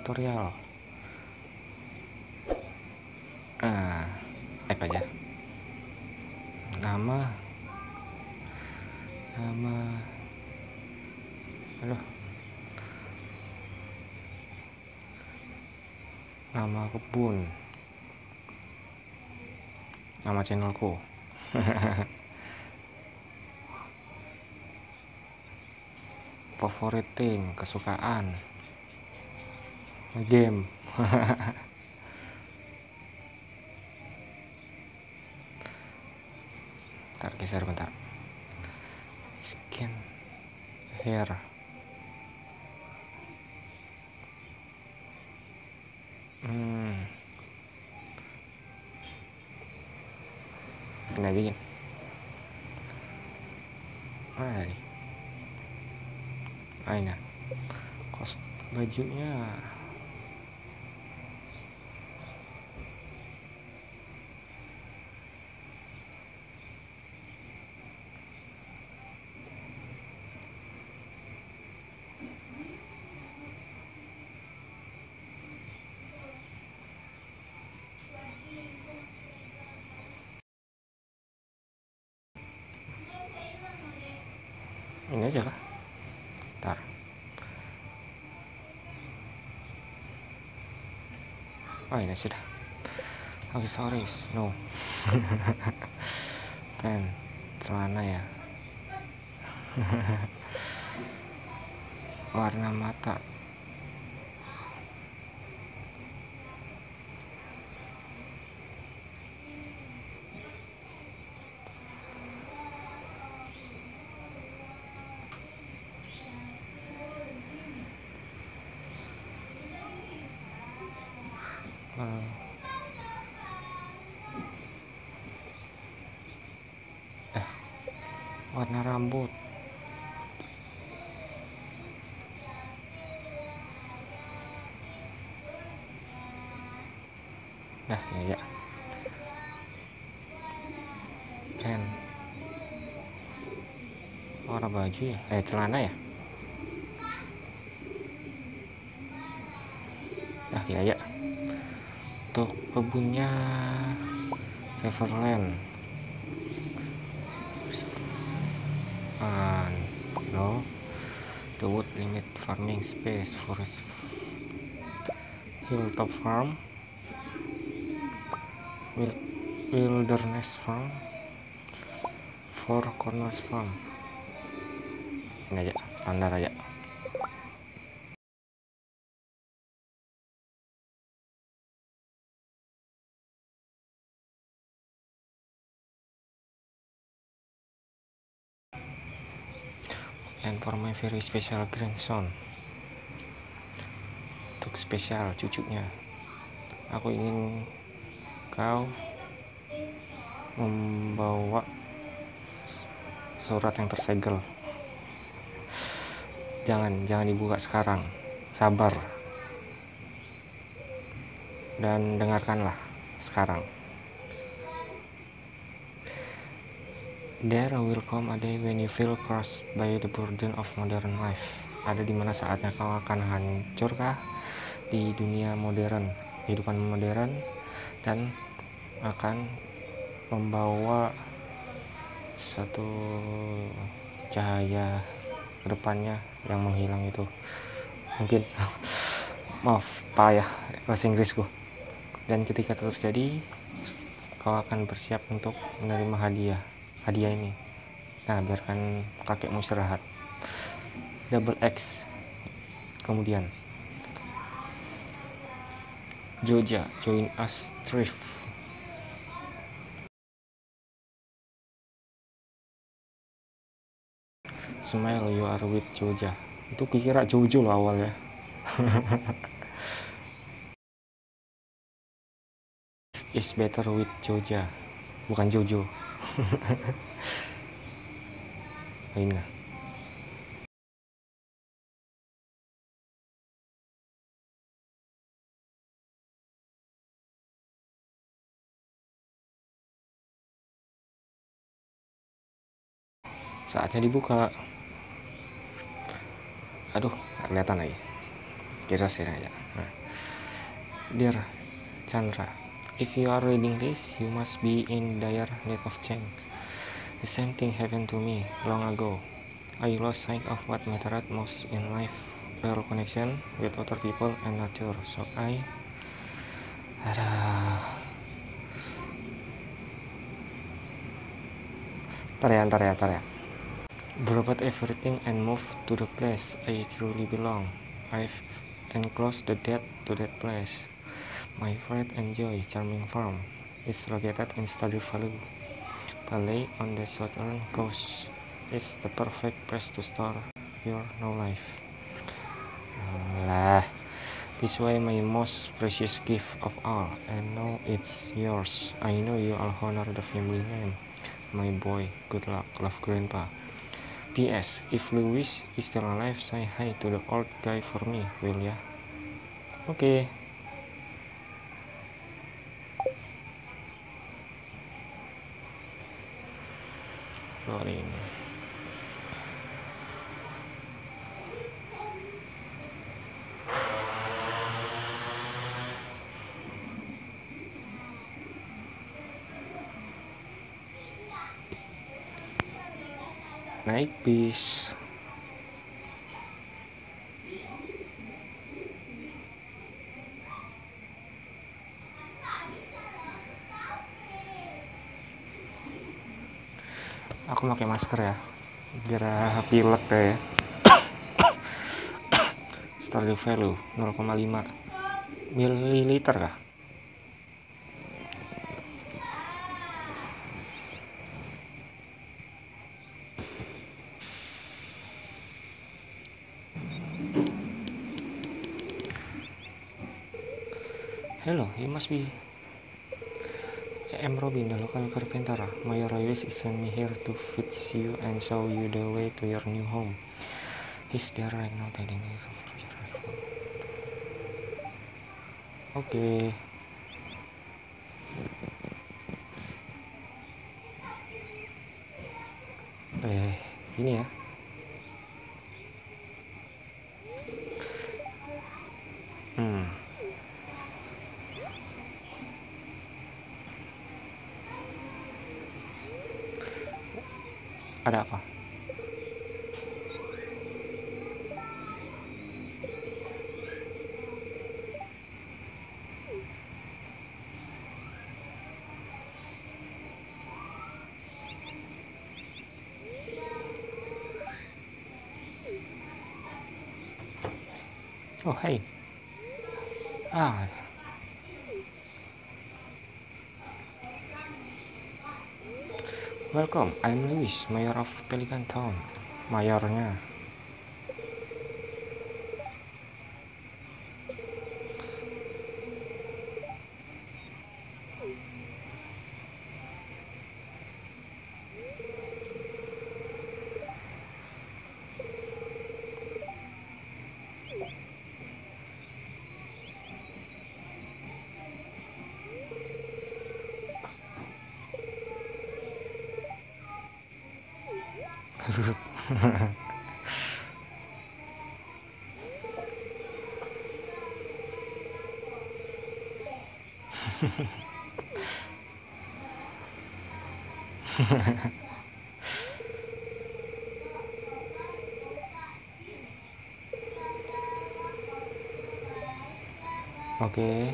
tutorial. Add aja nama nama kebun, nama channelku. Favoriting, kesukaan, game. Bentar, geser bentar. Skin, hair. Ini aja ya. Mana tadi? Ini. Kos bajunya. Ini aja kah? Ntar. Oh, ini sudah. Aksesoris, no. Pen, celana ya. Warna mata. Warna rambut. Nah, ini ya. Pen. Warna baju ya? Celana ya? Nah, ini aja. Untuk kebunnya Riverland. No, the wood limit farming space, forest, hilltop farm, wilderness farm, four corners farm. Ini aja, standar aja. And for my very special grandson, untuk spesial cucunya, aku ingin kau membawa surat yang tersegel. Jangan dibuka sekarang, sabar dan dengarkanlah sekarang. There will come a day when you feel crushed by the burden of modern life. Ada di mana saatnya kau akan hancurkah di dunia modern, kehidupan modern, dan akan membawa satu cahaya ke depannya yang menghilang itu. Mungkin maaf payah bahasa Inggrisku. Dan ketika itu terjadi, kau akan bersiap untuk menerima hadiah ini. Nah, biarkan kakekmu istirahat. Double X. Kemudian Joja, join us thrift. Smile, you are with Joja. Itu kira Jojo loh awalnya. Is better with Joja, bukan Jojo. Ini saatnya dibuka. Aduh, nggak kelihatan lagi. Kita sini aja. Nah, Dear Chandra, if you are reading this, you must be in dire need of change. The same thing happened to me long ago. I lost sight of what mattered most in life, real connection with other people and nature. So Ntar ya. Dropped everything and moved to the place I truly belong. I've enclosed the dead to that place. My pride and joy, charming farm, is located in Stadu Valley on the southern coast. It's the perfect place to start your new life. Lah, this way my most precious gift of all, and now it's yours. I know you all honor the family name. My boy, good luck, love Grandpa. P.S. If Louis is still alive, say hi to the old guy for me, will ya? Oke. Loading. Naik bis. Aku pakai masker ya, biar pilek deh. Stardew Valley 0,5 mililiter kah? Hello, you must be I'm Robin, the local carpenter. My Royce sent me here to fix you and show you the way to your new home. He's there right now, taking his over your iPhone. Oke. Gini ya. Ada apa? Oh, hey. Welcome, I'm Louis, Mayor of Pelican Town. Mayornya. Oke.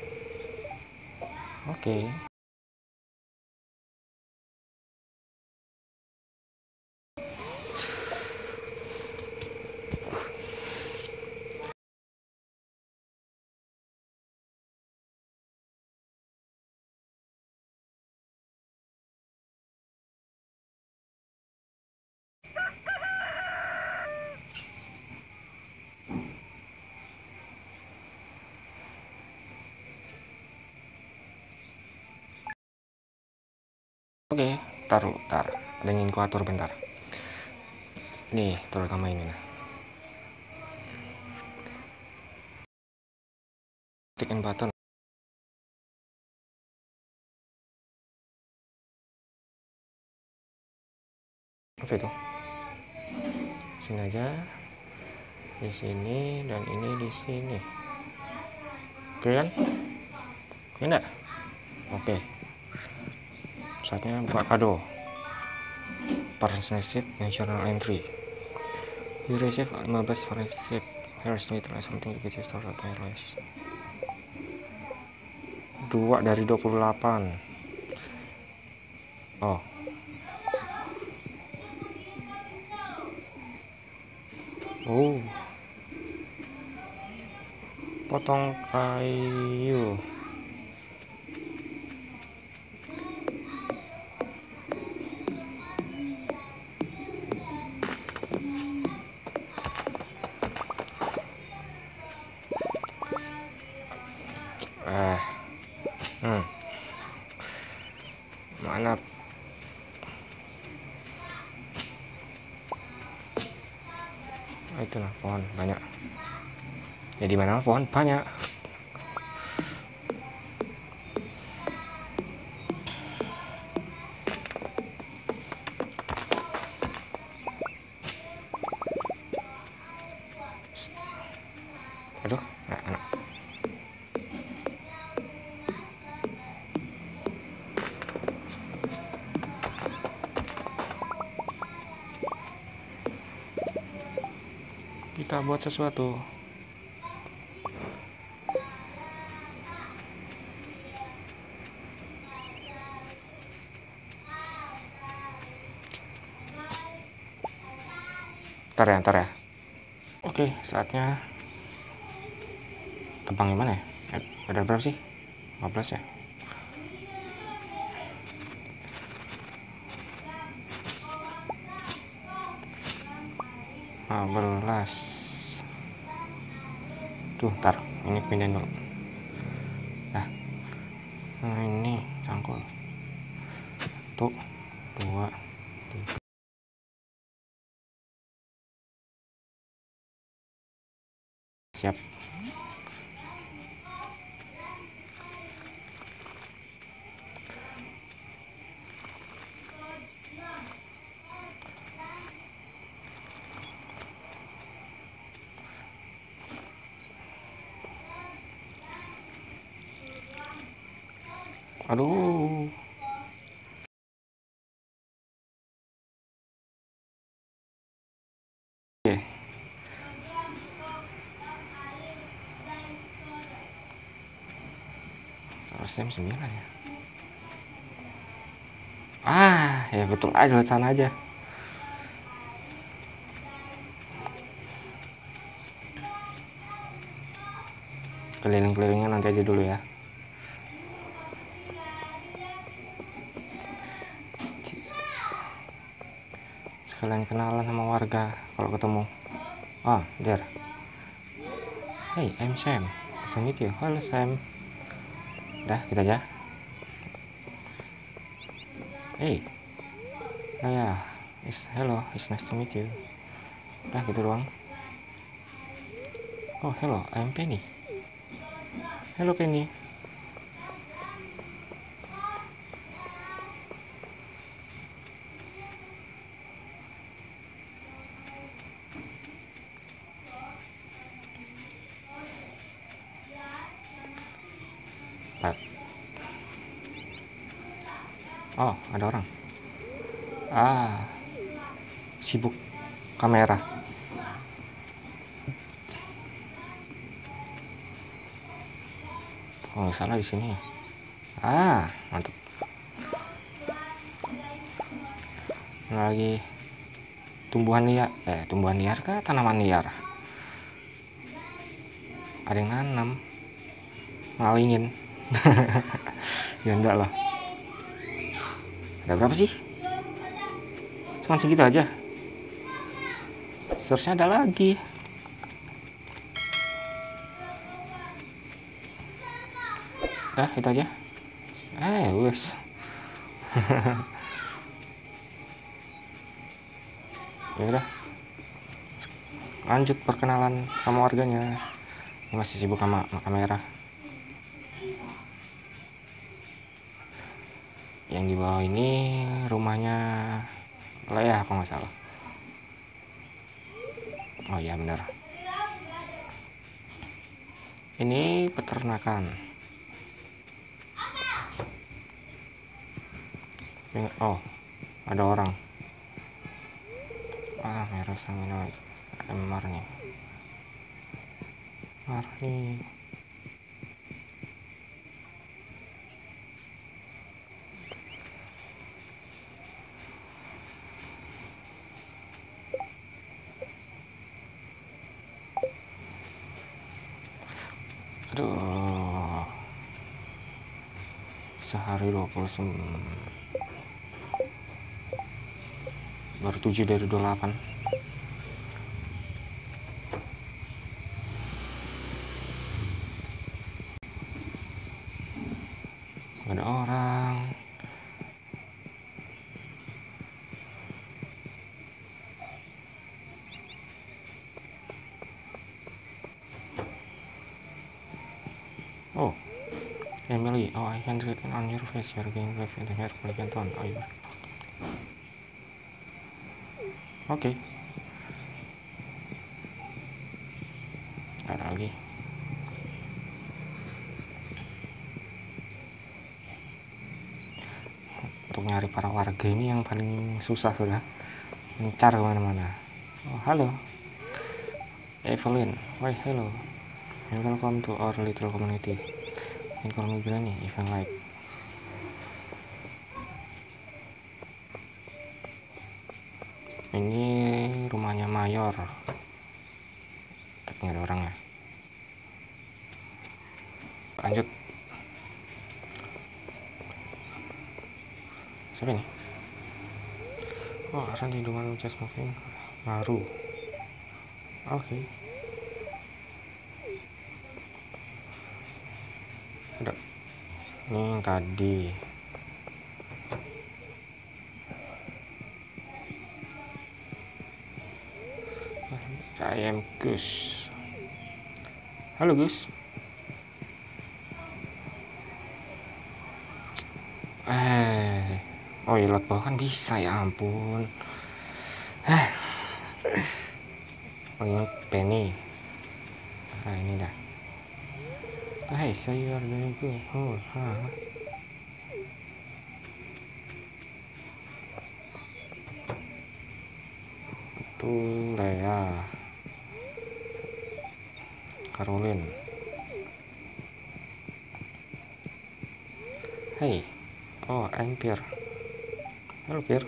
Oke, taruh. Ada yang ingin ku atur bentar. Nih, terutama ini nah. Tick and button. Apa itu? Sini aja. di sini dan ini di sini. Oke kan? Oke enggak? Oke. Saatnya buka kado. Partnership National Entry. You receive 15 partnership. Here's me try something to get you started wireless. 2 dari 28. Oh. Oh. Potong kayu. Mana itulah pohon banyak. Ya di mana pohon banyak. Aduh, anak. Kita buat sesuatu. Ntar ya. Oke, saatnya tebang gimana ya? Ada berapa sih? 15 ya? belas. Tuh, ntar ini pindahin dulu. Nah ini cangkul. 1, 2, 3. Siap. Aduh. Oke. Jam 9 ya. Ya betul aja, lewat sana aja. Keliling-kelilingnya nanti aja dulu ya. Sekalian kenalan sama warga kalau ketemu. There. Hey, I'm Sam. Nice to meet you. Halo Sam. Udah, kita aja. Hey. Ya, hello, it's nice to meet you. Udah gitu doang. Oh, hello, I'm Penny. Hello Penny. Oh, ada orang. Sibuk kamera. Oh, salah di sini. Mantap. Lagi tumbuhan liar kah, tanaman liar? Ada yang nanam, ngalingin. Ya enggak lah. Ada berapa sih? Cuman segitu aja. Seharusnya ada lagi. Udah, itu aja. Wes. Ya udah. Lanjut perkenalan sama warganya. Masih sibuk sama kamera. Yang di bawah ini rumahnya Leah, kalau nggak salah. Oh iya bener. Ini peternakan. Oh, ada orang. Merah sanguinoid. MR nih. Nih. Aduh. Sehari 29. Baru 7 dari 28. Gak ada orang. Oh, Emily. Oh, I can read on your face. You're going to live in the hair polygon tone. Oh, iya. Oke. Ada lagi. Untuk nyari para warga ini yang paling susah sudah. Mencar kemana-mana. Oh, halo. Evelyn. Why, hello. And welcome to our little community. You can call me Granny if you like. Ini rumahnya Mayor. Tapi nggak ada orang ya. Lanjut. Siapa ini? Oh, Randy the one just moving. Baru. Oke. Ada. Ini yang tadi. I am Gus. Halo Gus. Oh iya, lot bawah kan bisa, ya ampun. Oh ini Penny. Ini dah. Hey, saya doing good. Oh, Itu Lea. Caroline. Hey. Oh, I'm Pierre. Halo Pierre.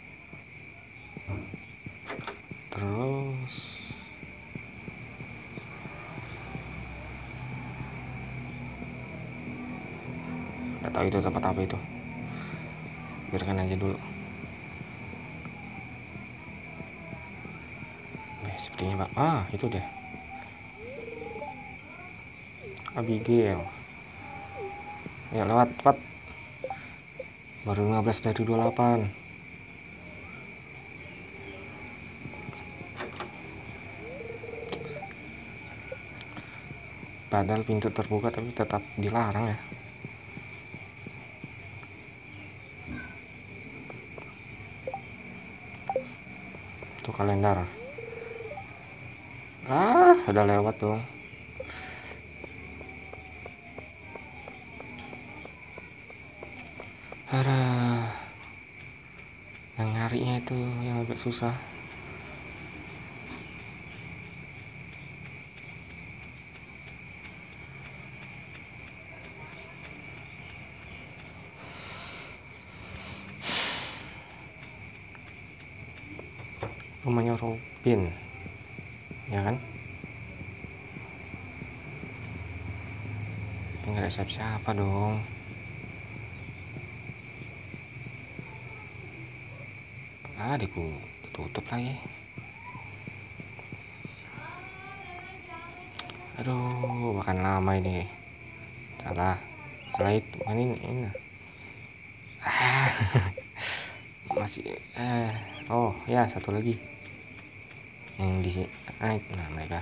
Terus nggak tahu itu tempat apa itu. Biarkan aja dulu. Sepertinya Pak. Itu deh. Abigail. Ya lewat cepat. Baru 15 dari 28. Padahal pintu terbuka tapi tetap dilarang ya. Itu kalender. Udah lewat dong. Yang nyarinya itu yang agak susah. Rumahnya Robin, ya kan? Nggak ada siapa-siapa dong. Ditutup lagi. Aduh, makan lama ini. Salah itu ini. Masih oh ya, satu lagi yang di sini. Nah, mereka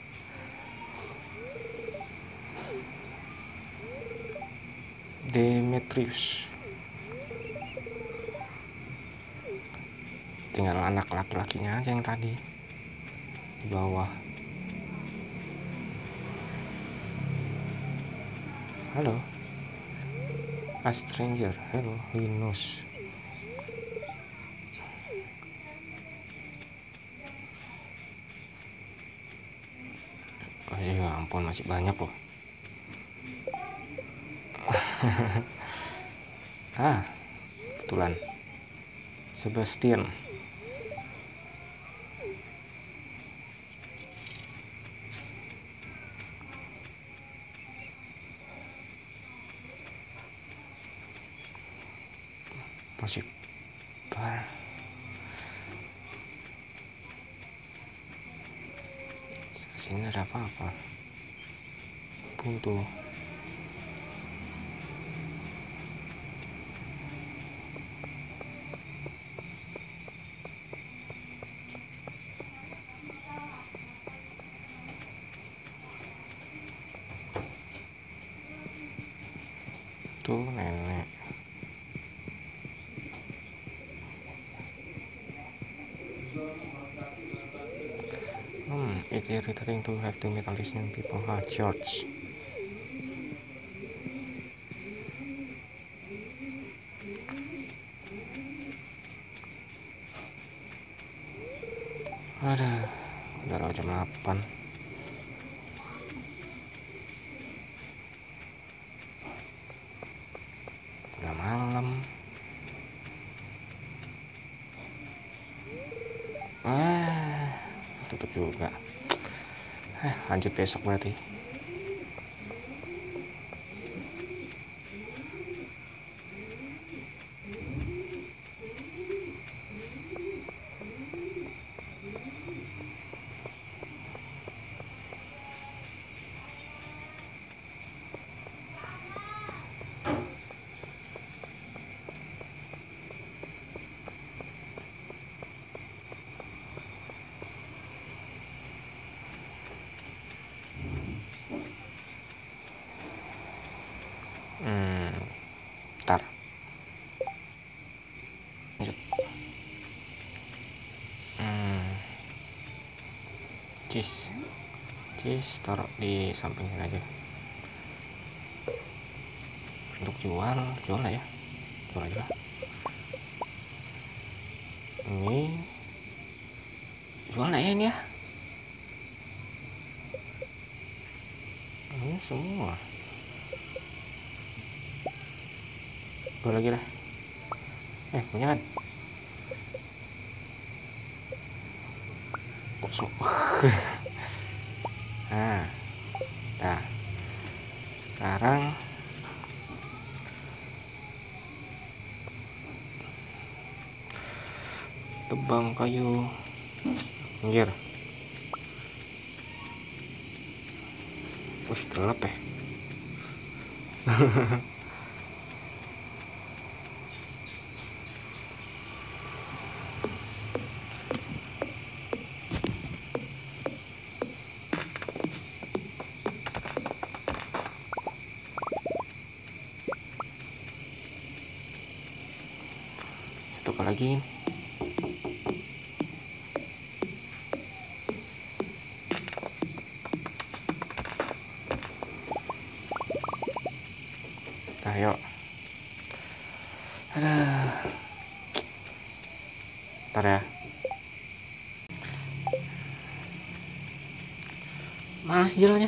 Demetrius. Tinggal anak laki-lakinya aja yang tadi di bawah. Halo, a stranger, hello, he knows. Oh ya ampun, masih banyak loh. Kebetulan Sebastian. Masih bar. Sini ada apa-apa? Buntu. Tuh nenek. It's irritating to have to meet all these new people. George. Udah lewat jam 8. Udah malam. Tutup juga. Lanjut besok berarti. Ntar lanjut. Cheese taruh di samping sini aja. Untuk jual lah ya, jual aja lah. Ini jual lah ya ini ya. Ini semua jual lagi lah. Punya kan? Kok semua? Nah, sekarang tebang kayu pinggir. Wih, gelap ya. Satu lagi. Nah, yuk. Ntar ya. Mana jalannya?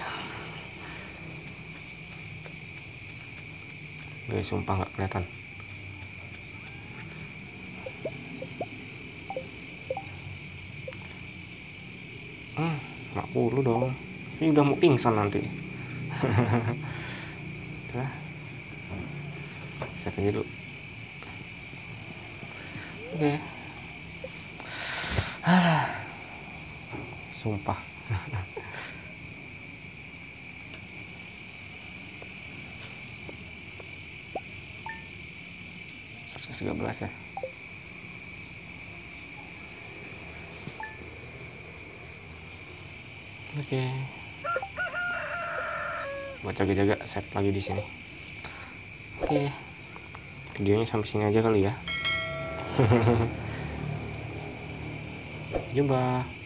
Guys, sumpah nggak kelihatan. Nggak perlu dong. Ini udah mau pingsan nanti. Nah, saya aja dulu. Oke. Sumpah. 113 ya. Oke. Buat jaga-jaga save lagi di sini. Oke. Videonya sampai sini aja kali ya. Jumpa.